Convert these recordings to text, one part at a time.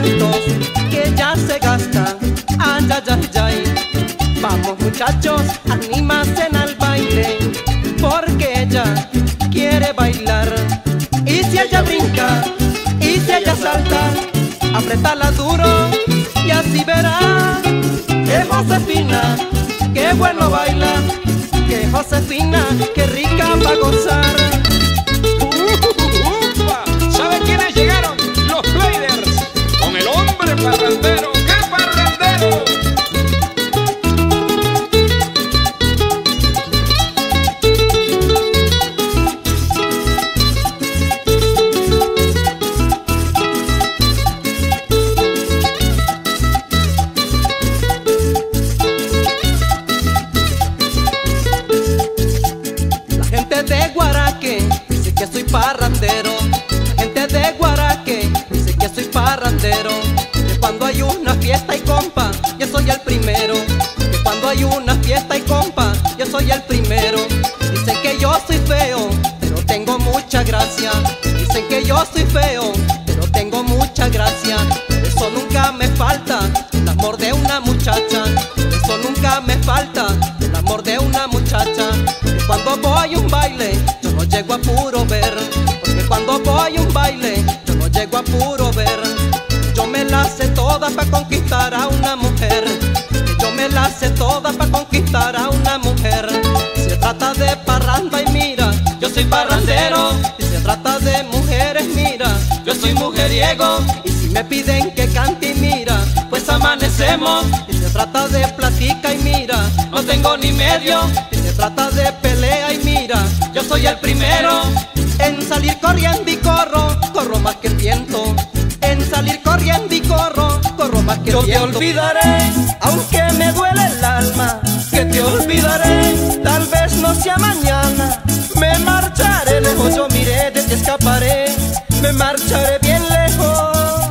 altos que ya se gasta. Ay, ay, ay, ay. Vamos muchachos, anímense al baile, porque ella quiere bailar. Y si ella brinca, y si ella salta, apretala duro y así verás que Josefina, qué bueno baila, que Josefina, qué rica va a gozar. ¿Saben quiénes llegaron? Los Players, con el hombre parrandero. ¡Qué parrandero! De Guaraque dice que soy parrandero. La gente de Guaraque dice que soy parrandero. Que cuando hay una fiesta y compa, yo soy el primero. Que cuando hay una fiesta y compa, yo soy el primero. Dicen que yo soy feo, pero tengo mucha gracia. Dicen que yo soy feo, pero tengo mucha gracia. Eso nunca me falta, el amor de una muchacha. Eso nunca me falta, el amor de una muchacha. Que cuando voy a un baile, yo no llego a puro ver. Porque cuando voy a un baile, yo no llego a puro ver. Yo me la sé toda pa' conquistar a una mujer. Que yo me la sé toda pa' conquistar a una mujer. Se trata de parranda y mira, yo soy parrandero. Y se trata de mujeres, mira, yo soy mujeriego. Y si me piden que cante y mira, pues amanecemos. Y se trata de platica y mira, no tengo ni medio. Y se trata de pelea y mira, yo soy el primero. En salir corriendo y corro, corro más que el viento. En salir corriendo y corro, corro más que el viento. Yo te olvidaré, aunque me duele el alma. Que te olvidaré, tal vez no sea mañana. Me marcharé lejos, yo miré, de ti escaparé. Me marcharé bien lejos.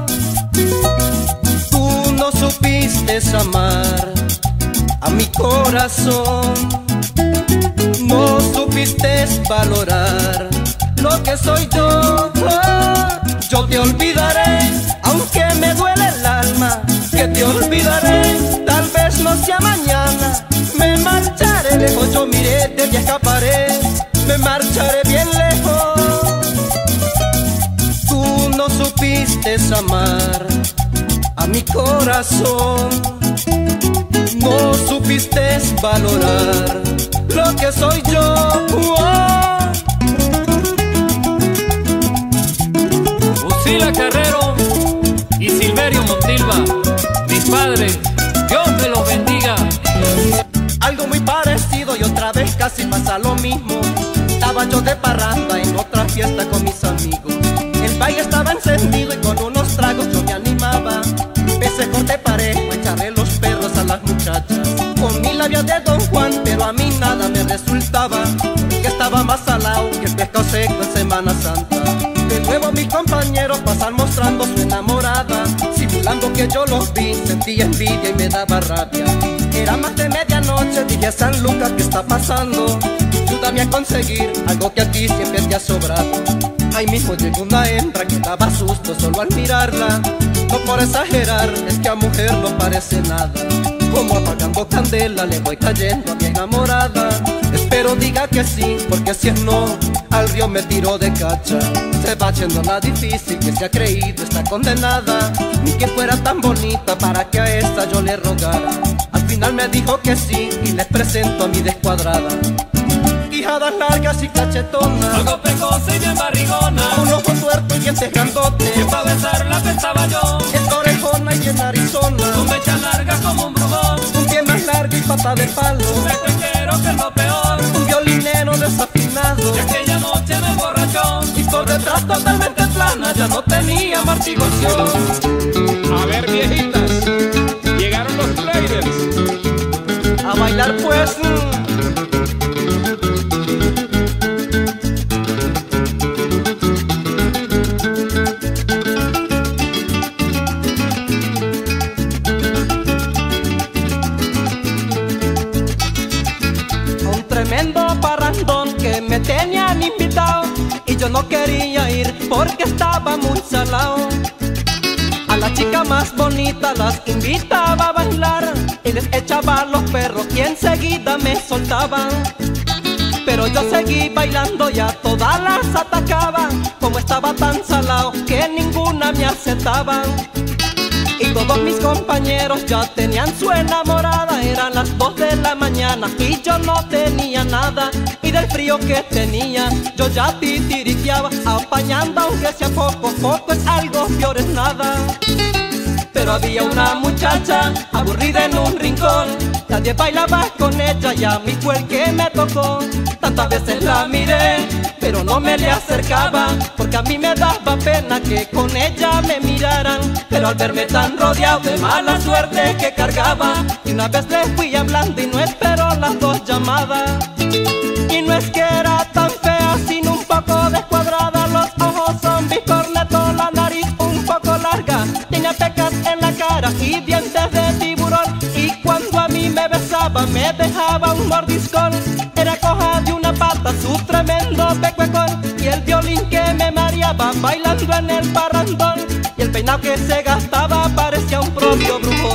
Tú no supiste amar a mi corazón. No supiste valorar lo que soy yo. Yo te olvidaré, aunque me duele el alma. Que te olvidaré, tal vez no sea mañana. Me marcharé lejos, yo miré, de ti escaparé. Me marcharé bien lejos. Tú no supiste amar a mi corazón. No supiste valorar lo que soy yo. Lucila Carrero y Silverio Montilva, mis padres, Dios me los bendiga. Algo muy parecido y otra vez casi pasa lo mismo. Estaba yo de parranda en otra fiesta con mis amigos. El baile estaba encendido y con unos tragos yo me animaba. Empecé corte parejo, echarle los perros a las muchachas. Con mi labia de Don Juan, pero a mí nada me resultaba. Que estaba más salado que el pescado seco en Semana Santa. De nuevo mis compañeros pasan mostrando su enamorada. Simulando que yo los vi, sentí envidia y me daba rabia. Era más de medianoche, dije a San Lucas, ¿qué está pasando? Ayúdame a conseguir algo que a ti siempre te ha sobrado. Ahí mismo llegó una hembra que daba susto solo al mirarla. No por exagerar, es que a mujer no parece nada. Como apagando candela le voy cayendo a mi enamorada. Espero diga que sí, porque si es no, al río me tiró de cacha. Se va haciendo la difícil, que se ha creído está condenada. Ni que fuera tan bonita para que a esta yo le rogara. Al final me dijo que sí y les presento a mi descuadrada. Quijadas largas y cachetonas, Algo pecosa y bien barrigona, un ojo tuerto y dientes grandotes. que pa' besarla pensaba yo. Es orejona y bien arizona, Con mecha larga como un brujón, un pie más largo y pata de palo. un pequeñero que es lo peor. Un violinero desafinado, Y aquella noche me emborrachó, y por detrás totalmente plana, ya no tenía amortiguación. A ver, viejitas, llegaron los Players. A bailar pues. Un tremendo parrandón que me tenían invitado y yo no quería ir porque estaba muy salado. A las chicas más bonitas las invitaba a bailar y les echaba a los perros y enseguida me soltaban. Pero yo seguí bailando y a todas las atacaba, como estaba tan salado que ninguna me aceptaba. Y todos mis compañeros ya tenían su enamorada. Eran las 2 de la mañana y yo no tenía nada. Y del frío que tenía yo ya titiriteaba, apañando aunque sea poco, poco es algo, peor es nada. Pero había una muchacha aburrida en un rincón, nadie bailaba con ella y a mí fue el que me tocó. Tantas veces la miré, pero no me le acercaba, porque a mí me daba pena que con ella me miraran. Pero al verme tan rodeado de mala suerte que cargaba, y una vez le fui hablando y no esperó las 2 llamadas. Y no es que era tan fea, sino un poco descuadrada. Los ojos son bicornetos, la nariz un poco larga, tenía pecas en la cara y dientes de tiburón. Y cuando a mí me besaba me dejaba un mordiscón. Era coja de una pata su tremendo pecuecón, y el violín que me mareaba bailando en el parrandón, y el peinado que se gastaba parecía un propio brujón.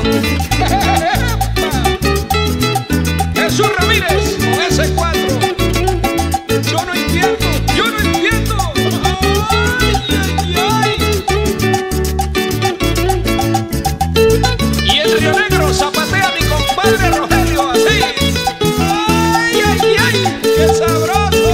Jesús Ramírez, con ese 4. Yo no entiendo, yo no entiendo. Ay, ay, ay. Y el Río Negro zapatea mi compadre Rogelio, así. Ay, ay, ay, qué sabroso.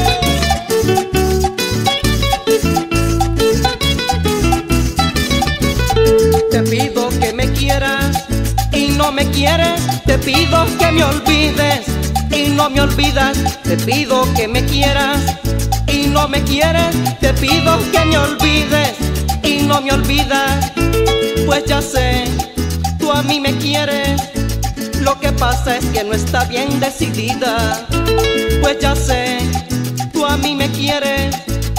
Te pido que me quieras y no me quieres. Te pido que me olvides y no me olvidas. Te pido que me quieras y no me quieres. Te pido que me olvides y no me olvidas. Pues ya sé, tú a mí me quieres, lo que pasa es que no está bien decidida. Pues ya sé, tú a mí me quieres,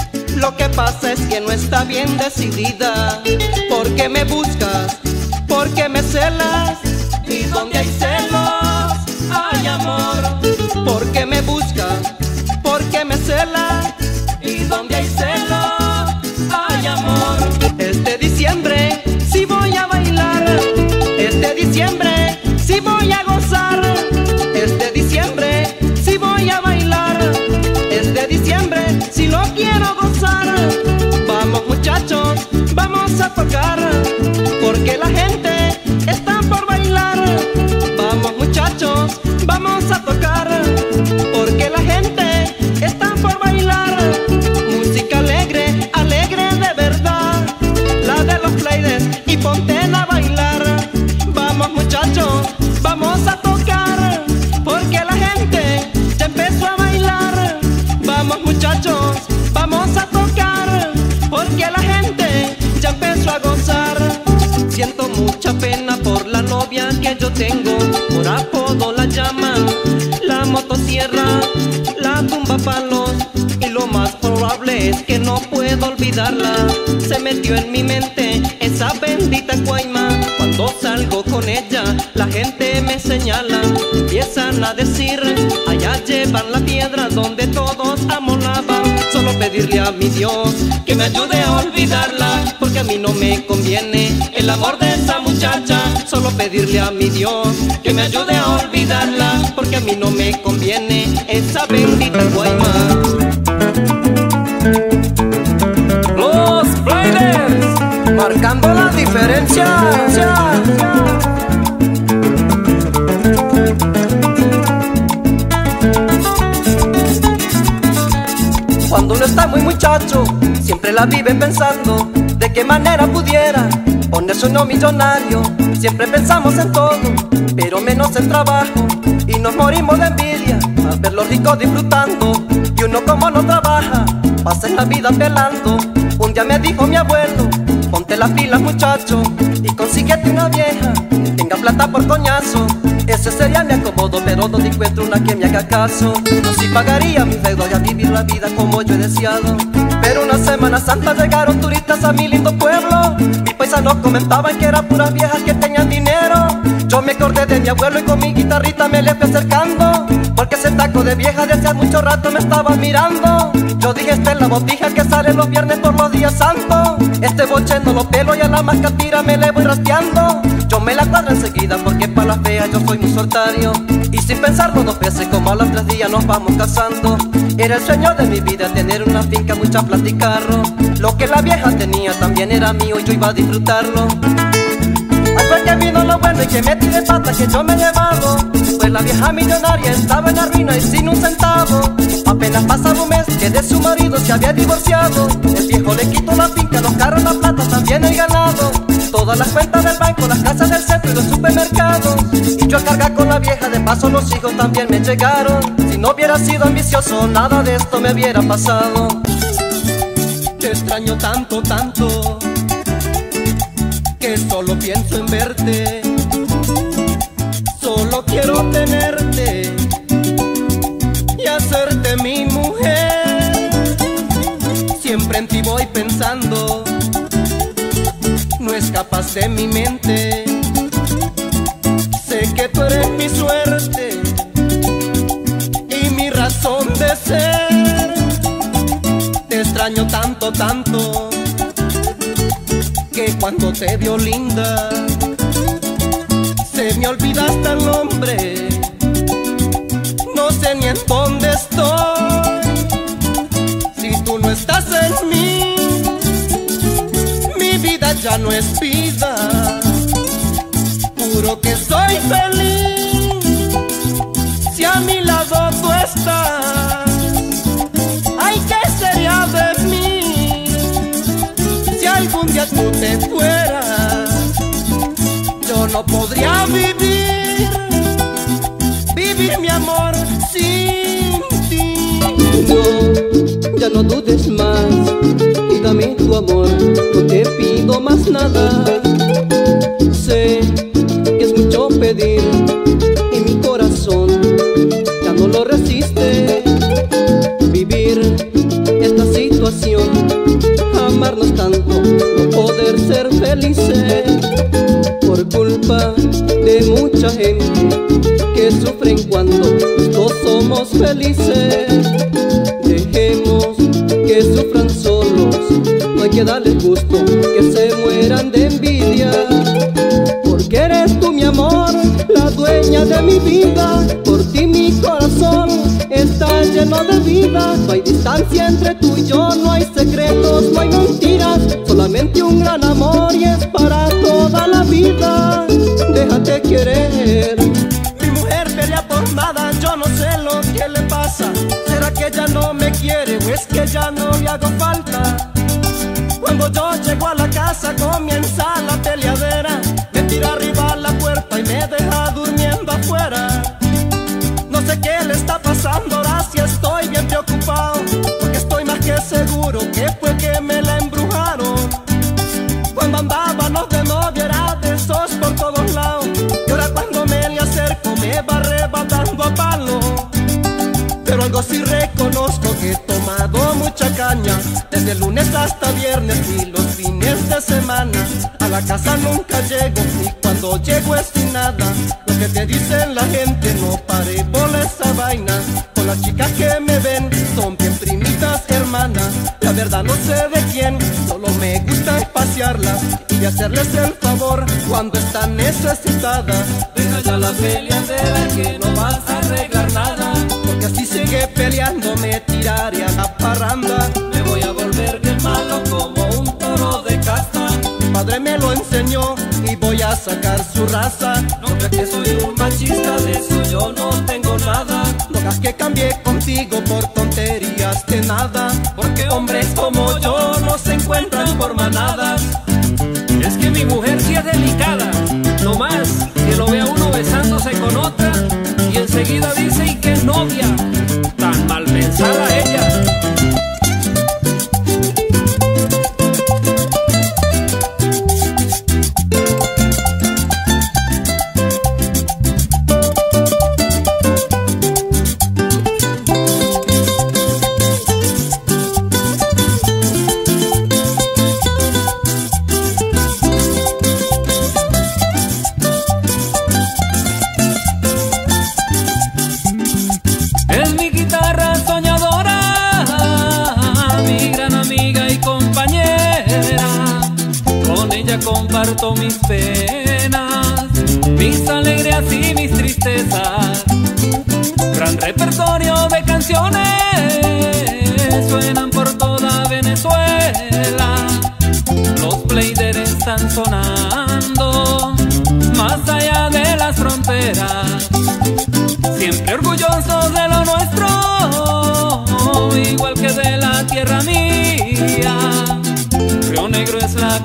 lo que pasa es que no está bien decidida. ¿Por qué me buscas? ¿Por qué me celas? ¿Y donde hay celos hay amor? ¿Por qué me buscas? ¿Por qué me celas? ¿Y donde hay celos hay amor? Este diciembre sí voy a bailar, este diciembre sí voy a gozar, este diciembre sí voy a bailar, este diciembre sí lo quiero gozar. Vamos muchachos, vamos a tocar, porque la gente está por bailar. Vamos muchachos, vamos a tocar, porque la gente está por bailar. Música alegre, alegre de verdad, la de los Players, y póntela a bailar. Vamos muchachos, vamos a tocar, porque la gente ya empezó a bailar. Vamos muchachos, vamos a tocar, porque la gente ya empezó a gozar. Siento mucha pena por la novia que yo tengo, por apodo la llaman la motosierra, la tumba palos, y lo más probable es que no puedo olvidarla. Se metió en mi mente esa bendita cuaima. Cuando salgo con ella la gente me señala, empiezan a decir allá llevan la piedra donde todos amolaban. Solo pedirle a mi Dios que me ayude a olvidarla, porque a mí no me conviene el amor de esa muchacha. Solo pedirle a mi Dios que me ayude a olvidarla, porque a mí no me conviene esa bendita guayma. Los Players, Marcando la diferencia. Cuando uno está muy muchacho, siempre la vive pensando de qué manera pudiera ponerse uno millonario. Siempre pensamos en todo, pero menos en trabajo, y nos morimos de envidia al ver los ricos disfrutando, y uno como no trabaja, pasa en la vida pelando. Un día me dijo mi abuelo, ponte las pilas muchacho, y consíguete una vieja que tenga plata por coñazo. Ese sería mi acomodo, pero donde encuentro una que me haga caso. Yo sí pagaría mis deudas y a vivir la vida como yo he deseado. Pero una Semana Santa llegaron turistas a mi lindo pueblo. Mis paisanos comentaban que eran puras viejas que tenían dinero. Yo me acordé de mi abuelo y con mi guitarrita me le fui acercando, porque ese taco de vieja de hace mucho rato me estaba mirando. Yo dije, esta es la botija que sale los viernes por los días santos. Este boche no lo pelo y a la mascatira me le voy rastreando. Yo me la cuadro enseguida porque para las feas yo soy muy soltario. Y sin pensarlo dos veces, como a los 3 días nos vamos casando. Era el sueño de mi vida tener una finca, mucha plata y carro. Lo que la vieja tenía también era mío y yo iba a disfrutarlo. Ay, fue que vino lo bueno y que metí de pata que yo me he llevado. Pues la vieja millonaria estaba en la ruina y sin un centavo. Apenas pasaba un mes que de su marido se había divorciado. El viejo le quitó la finca, los carros, la plata, también el ganado. Todas las cuentas del banco, las casas del centro y los supermercados. Y yo a cargar con la vieja, de paso los hijos también me llegaron. Si no hubiera sido ambicioso, nada de esto me hubiera pasado. Te extraño tanto, tanto, que solo pienso en verte. Solo quiero tenerte y hacerte mi mujer. Siempre en ti voy pensando, no escapas de mi mente. Sé que tú eres mi suerte y mi razón de ser. Te extraño tanto, tanto, que cuando te veo linda se me olvida hasta el nombre. No sé ni en dónde estoy si tú no estás en mí. Mi vida ya no es vida, juro que soy feliz si a mi lado tú estás. Ay, ¿qué sería de mí si algún día tú te fueras? Yo no podría vivir mi amor sin ti. No, ya no dudes más y dame tu amor, no te pido más nada. Sé que es mucho pedir y mi corazón ya no lo resiste. Vivir esta situación, amarnos tanto, no poder ser felices por culpa de mucha gente que sufren cuando no somos felices. Dejemos que sufran solos, no hay que darles gusto, que se mueran de envidia. Porque eres tú mi amor, la dueña de mi vida. Por ti mi corazón está lleno de vida. No hay distancia entre tú y yo, no hay secretos, no hay mentiras, solamente un gran amor y es para toda la vida. Déjate querer. Mi mujer pelea por nada, yo no sé lo que le pasa. ¿Será que ella no me quiere o es que ya no le hago falta? Cuando yo llego a la casa comienza la peleadera. Me tira arriba la puerta y me deja durmiendo afuera. No sé qué le está pasando, ahora sí estoy bien preocupado, porque estoy más que seguro que fue que me la embrujaron. Cuando andábamos de novia era de esos por todos lados, y ahora cuando me le acerco me va arrebatando a palo. Pero algo sí reconozco, que he tomado mucha caña, desde lunes hasta viernes y los fines de semana. A la casa nunca llego y cuando llego es sin nada. Lo que te dicen la gente no pare por esa vaina. Con las chicas que me ven son bien primitas hermanas. La verdad no sé de quién, solo me gusta espaciarlas y hacerles el favor cuando están necesitadas. Deja ya la peleadera que no vas a arreglar nada. Porque así sigue peleando me tiraré a la parranda. Me voy a volver bien malo como un toro de casta. Mi padre me lo enseñó y voy a sacar su raza. No creas que soy un machista, de eso yo no tengo nada. No hagas que cambié contigo por tonterías de nada, Porque hombres como yo no se encuentran por manadas. Es que mi mujer sí es delicada, no más que lo vea uno besándose con otra y enseguida dice y que es novia. Tan mal pensada ella. comparto mis penas, mis alegrías y mis tristezas. Gran repertorio de canciones suenan por toda Venezuela. Los players están sonando más allá de las fronteras. Siempre orgullosos de lo nuestro, igual que de la tierra mía. Río Negro es la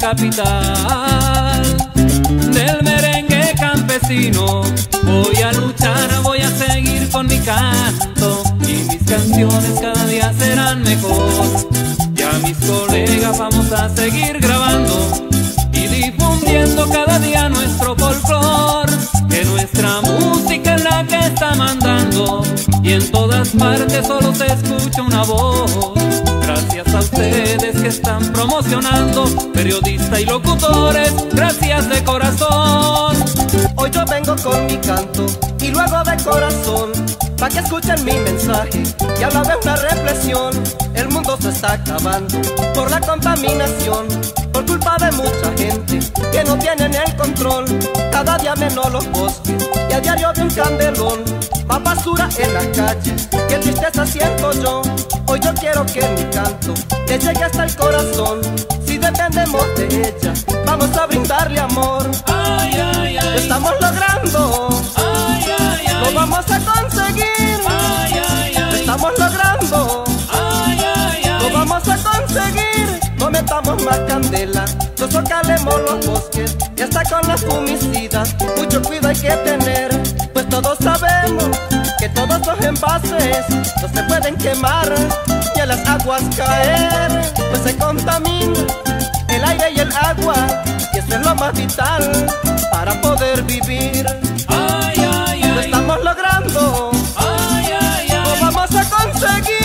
capital del merengue campesino. Voy a luchar, voy a seguir con mi canto, y mis canciones cada día serán mejor. Ya mis colegas vamos a seguir grabando y difundiendo cada día nuestro folclor, que nuestra música es la que está mandando, y en todas partes solo se escucha una voz. Gracias a ustedes que están promocionando, periodistas y locutores, gracias de corazón. Hoy yo vengo con mi canto y lo hago de corazón, pa' que escuchen mi mensaje y habla de una represión. El mundo se está acabando por la contaminación, por culpa de mucha gente que no tienen el control. Cada día menos los bosques y a diario de un candelón va basura en las calles, qué tristeza siento yo. Hoy yo quiero que mi canto le llegue hasta el corazón. Si dependemos de ella, vamos a brindarle amor. Ay, ay, ay. Lo estamos logrando, Ay, ay, ay. lo vamos a conseguir. Ay, ay, ay. Lo estamos logrando, Ay, ay, ay. lo vamos a conseguir. No metamos más candela, no socalemos los bosques, y hasta con las fumicidas mucho cuidado hay que tener, pues todos sabemos que todos los envases no se pueden quemar ni a las aguas caer, pues se contamina el aire y el agua, y eso es lo más vital para poder vivir. Ay, ay, ay. Lo estamos logrando, Ay, ay, ay. lo vamos a conseguir.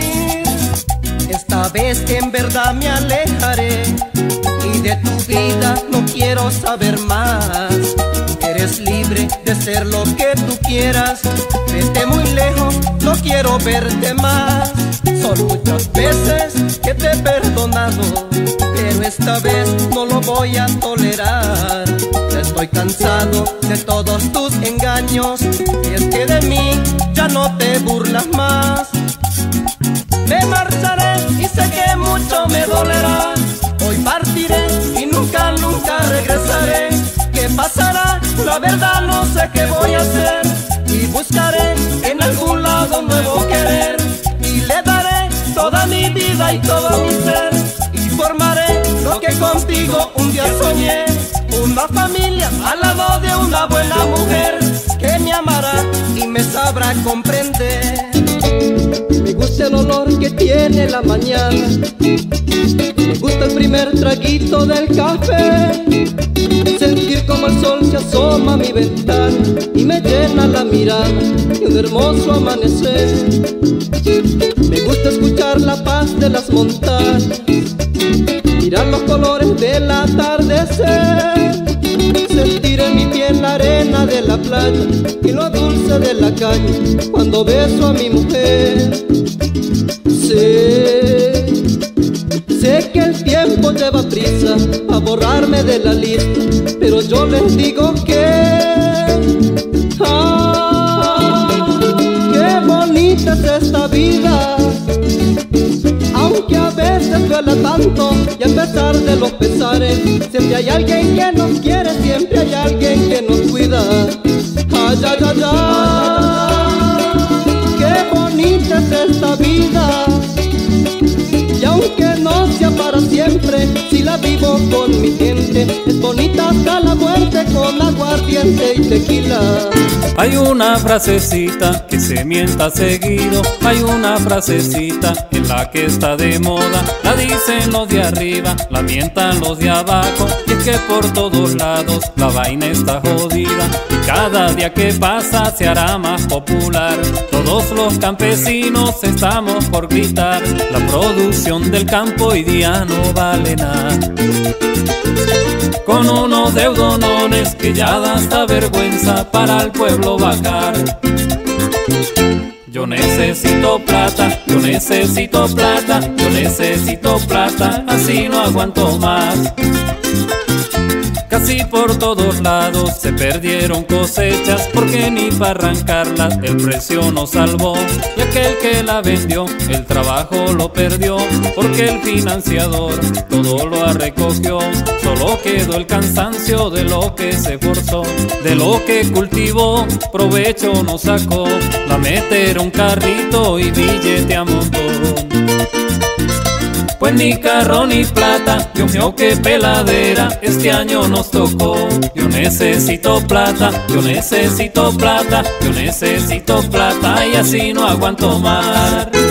Esta vez en verdad me alejaré y de tu vida no quiero saber más. Eres libre de ser lo que tú quieras, vete muy lejos, no quiero verte más. Son muchas veces que te he perdonado, pero esta vez no lo voy a tolerar. Ya estoy cansado de todos tus engaños, y es que de mí ya no te burlas más. Me marcharé y sé que mucho me dolerá, hoy partiré y nunca, nunca regresaré. ¿Qué pasará? La verdad no sé qué voy a hacer, y buscaré en algún lado un nuevo querer, y le daré toda mi vida y todo mi ser, y formaré lo que contigo un día soñé, una familia al lado de una buena mujer, que me amará y me sabrá comprender. Me gusta el olor que tiene la mañana, me gusta el primer traguito del café, sentir como el sol se asoma a mi ventana y me llena la mirada de un hermoso amanecer. Me gusta escuchar la paz de las montañas, mirar los colores del atardecer, sentir en mi piel la arena de la playa y lo dulce de la calle cuando beso a mi mujer. Sé que el tiempo lleva prisa a borrarme de la lista, pero yo les digo que qué bonita es esta vida, aunque a veces duela tanto y a pesar de los pesares, siempre hay alguien que nos quiere, siempre hay alguien que nos cuida. Ay, ay, ay, ay, qué bonita es esta vida, y aunque no sea para siempre, si la vivo con mi gente, es bonita hasta la muerte con aguardiente y tequila. Hay una frasecita que se mienta seguido, hay una frasecita en la que está de moda, la dicen los de arriba, la mientan los de abajo, y es que por todos lados la vaina está jodida, y cada día que pasa se hará más popular. Todos los campesinos estamos por gritar, la producción del campo hoy día no vale nada, con unos deudonones que ya da hasta vergüenza para el pueblo vacar. Yo necesito plata, yo necesito plata, yo necesito plata, así no aguanto más. Casi por todos lados se perdieron cosechas, porque ni para arrancarlas el precio nos salvó. Y aquel que la vendió, el trabajo lo perdió, porque el financiador todo lo recogió. Solo quedó el cansancio de lo que se forzó, de lo que cultivó, provecho nos sacó. La meter un carrito y billete a montón. Pues ni carro ni plata, Dios mío qué peladera, este año nos tocó. Yo necesito plata, yo necesito plata, yo necesito plata, y así no aguanto más.